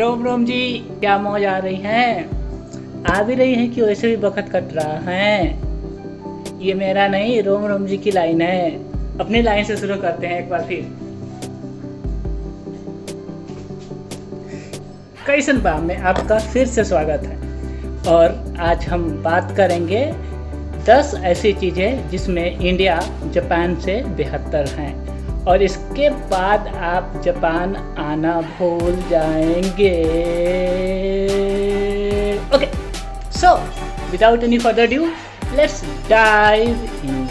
रोम रोम जी, क्या मौज आ रही हैं? आ भी रही हैं कि वैसे भी बखत कट रहा है। ये मेरा नहीं, रोम रोम जी की लाइन है। अपनी लाइन से शुरू करते हैं एक बार फिर। कैसन बा में आपका फिर से स्वागत है। और आज हम बात करेंगे 10 ऐसी चीज़ें जिसमें इंडिया जापान से बेहतर हैं, और इसके बाद आप जापान आना भूल जाएंगे। Okay, so without any further due, let's dive in.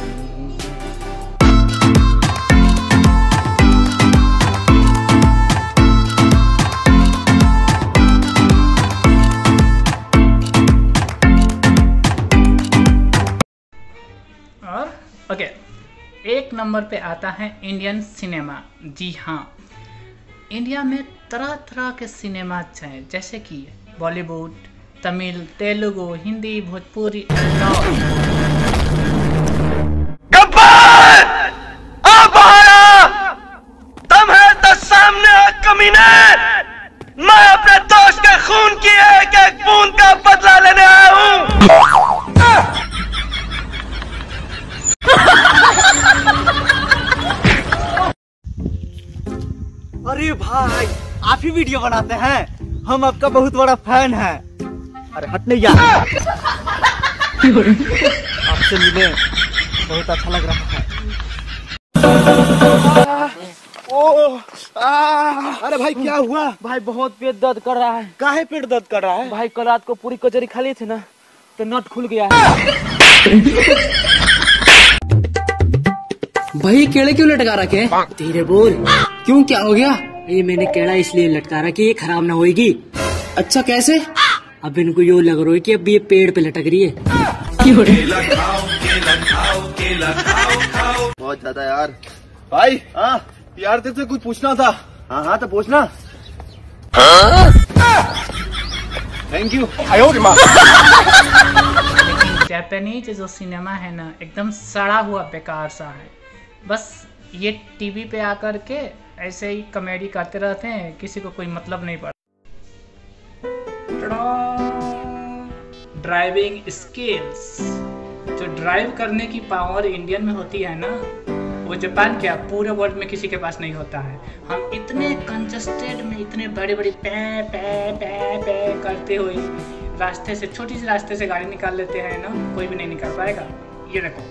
Okay, एक नंबर पे आता है इंडियन सिनेमा। जी हाँ, इंडिया में तरह तरह के सिनेमा हैं, जैसे कि बॉलीवुड, तमिल, तेलुगु, हिंदी, भोजपुरी। गब्बर! अब आया! तुम है तो सामने आ कमीने! मैं अपने दोस्त के खून की एक एक बूंद का बदला लेने आया हूँ। अरे भाई, आप ही वीडियो बनाते हैं? हम आपका बहुत बड़ा फैन हैं। अरे हट नहीं यार। आपसे मिले बहुत अच्छा लग रहा है। अरे भाई, क्या हुआ? भाई बहुत पेट दर्द कर रहा है। काहे पेट दर्द कर रहा है? भाई कल रात को पूरी कचौरी खा लिए थे ना, तो नट खुल गया है। भाई केड़े क्यों लटका रखे? धीरे बोल। क्यों, क्या हो गया? ये मैंने केड़ा इसलिए लटका रहा कि ये खराब ना होएगी। अच्छा, कैसे? अब इनको यो लग रहा है कि अब ये पेड़ पे लटक रही है। बहुत ज्यादा यार। भाई यार, तेरे से कुछ पूछना था। हाँ तो पूछना। Thank you. जापानीज जो सिनेमा है ना, एकदम सड़ा हुआ बेकार सा है। बस ये टीवी पे आकर के ऐसे ही कॉमेडी करते रहते हैं, किसी को कोई मतलब नहीं पड़ता। ड्राइविंग स्किल्स, जो ड्राइव करने की पावर इंडियन में होती है ना, वो जापान क्या पूरे वर्ल्ड में किसी के पास नहीं होता है। हम इतने कंजस्टेड में इतने बड़े बड़े पे पे पे पे करते हुए रास्ते से, छोटी सी रास्ते से गाड़ी निकाल लेते हैं ना, कोई भी नहीं निकाल पाएगा। ये देखो,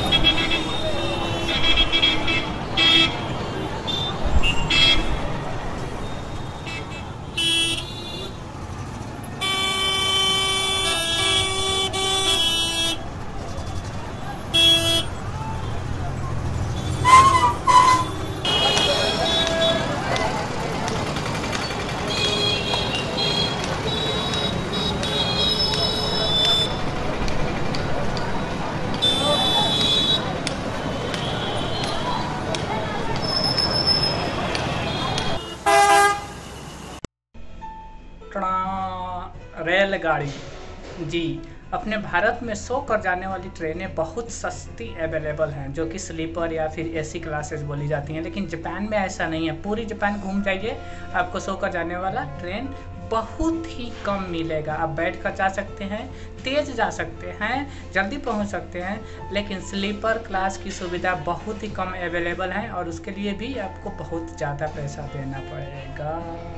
रेलगाड़ी। जी, अपने भारत में सो कर जाने वाली ट्रेनें बहुत सस्ती अवेलेबल हैं, जो कि स्लीपर या फिर एसी क्लासेस बोली जाती हैं। लेकिन जापान में ऐसा नहीं है। पूरी जापान घूम जाइए, आपको सो कर जाने वाला ट्रेन बहुत ही कम मिलेगा। आप बैठ कर जा सकते हैं, तेज जा सकते हैं, जल्दी पहुंच सकते हैं, लेकिन स्लीपर क्लास की सुविधा बहुत ही कम अवेलेबल है, और उसके लिए भी आपको बहुत ज़्यादा पैसा देना पड़ेगा।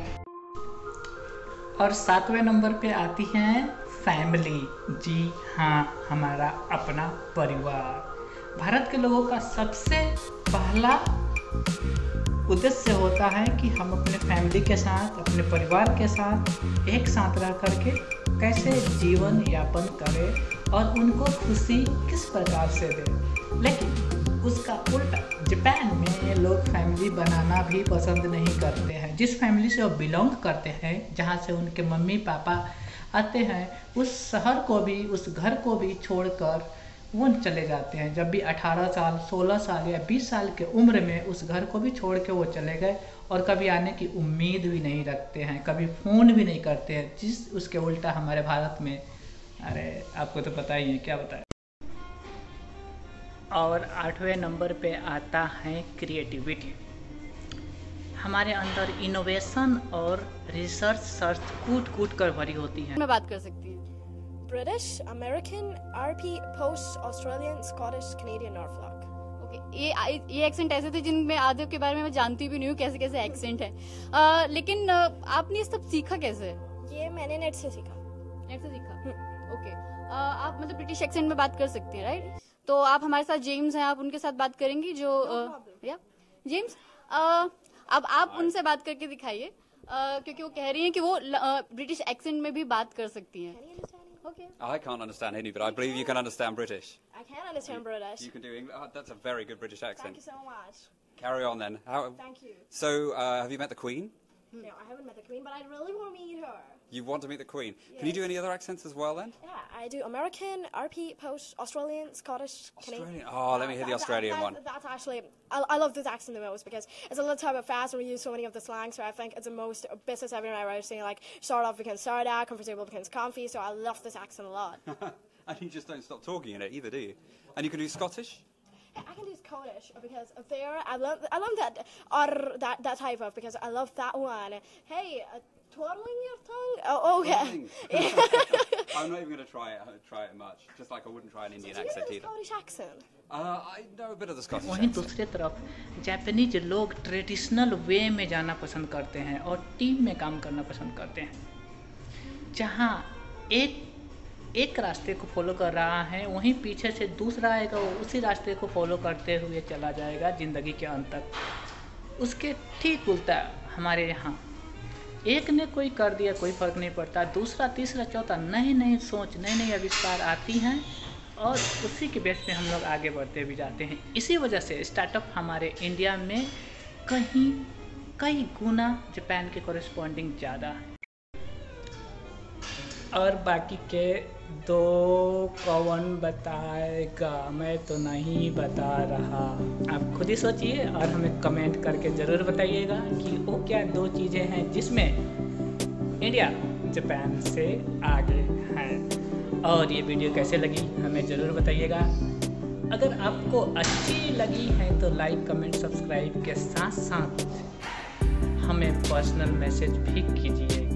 और 7वें नंबर पे आती है फैमिली। जी हाँ, हमारा अपना परिवार। भारत के लोगों का सबसे पहला उद्देश्य होता है कि हम अपने फैमिली के साथ, अपने परिवार के साथ एक साथ रह करके कैसे जीवन यापन करें और उनको खुशी किस प्रकार से दें। लेकिन उसका उल्टा जापान में लोग फैमिली बनाना भी पसंद नहीं करते हैं। जिस फैमिली से वो बिलोंग करते हैं, जहाँ से उनके मम्मी पापा आते हैं, उस शहर को भी, उस घर को भी छोड़कर वो चले जाते हैं। जब भी 18 साल, 16 साल या 20 साल के उम्र में उस घर को भी छोड़ के वो चले गए, और कभी आने की उम्मीद भी नहीं रखते हैं, कभी फ़ोन भी नहीं करते हैं। जिस उसके उल्टा हमारे भारत में, अरे आपको तो पता ही है, क्या बताएं। और 8वें नंबर पे आता है क्रिएटिविटी। हमारे अंदर इनोवेशन और रिसर्च सर्च कूट कर भरी होती है। मैं बात कर सकती हूँ। British, American, RP, Post, Australian, Scottish, Canadian, Norfolk. Okay, ये एक्सेंट ऐसे थे जिनमें आधे के बारे में मैं जानती भी नहीं हूँ कैसे कैसे एक्सेंट है। लेकिन आपने ये सब सीखा कैसे? ये मैंने नेट से सीखा। नेट से सीखा? ओके। आप मतलब ब्रिटिश एक्सेंट में बात कर सकती हैं, राइट? तो आप हमारे साथ जेम्स हैं, आप उनके साथ बात करेंगी जो या जेम्स, अब आप उनसे बात करके दिखाइए, क्योंकि वो कह रही हैं कि वो ब्रिटिश एक्सेंट में भी बात कर सकती हैं। Okay. I can't understand Hindi, but I believe you can understand British. I can understand British. You can do English. Oh, that's a very good British accent. Thank you so much. Carry on then. Thank you. So, have you met the Queen? No, I haven't met the Queen, but I really want to meet her. You want to meet the Queen? Yes. Can you do any other accents as well then? Yeah, I do American, RP, Post, Australian, Scottish, Canadian. Oh, let me hear the Australian one. That's actually, I love this accent the most because it's a little type of fast and we use so many of the slang, so I think it's the most business I've ever seen. Like, start off becomes start out, comfortable becomes comfy, so I love this accent a lot. And you just don't stop talking in it either, do you? And you can do Scottish? Yeah, I can do Scottish because there I love that or that type of because I love that one. Hey, twirling your tongue? Oh, okay. I'm not even going to try it much. Just like I wouldn't try an Indian So accent do you either. know the Scottish accent? I know a bit of the Scottish वहीं accent. दूसरी तरफ Japanese लोग traditional way में जाना पसंद करते हैं और टीम में काम करना पसंद करते हैं। जहाँ एक रास्ते को फॉलो कर रहा है, वहीं पीछे से दूसरा आएगा, वो उसी रास्ते को फॉलो करते हुए चला जाएगा ज़िंदगी के अंत तक। उसके ठीक उल्टा हमारे यहाँ एक ने कोई कर दिया कोई फ़र्क नहीं पड़ता, दूसरा तीसरा चौथा नई सोच नए आविष्कार आती हैं और उसी के बेस पे हम लोग आगे बढ़ते भी जाते हैं। इसी वजह से स्टार्टअप हमारे इंडिया में कई गुना जापान के कॉरेस्पॉन्डिंग ज़्यादा है। और बाकी के दो कौन बताएगा, मैं तो नहीं बता रहा। आप खुद ही सोचिए और हमें कमेंट करके ज़रूर बताइएगा कि वो क्या दो चीज़ें हैं जिसमें इंडिया जापान से आगे है। और ये वीडियो कैसे लगी हमें ज़रूर बताइएगा। अगर आपको अच्छी लगी है तो लाइक कमेंट सब्सक्राइब के साथ साथ हमें पर्सनल मैसेज भी कीजिए।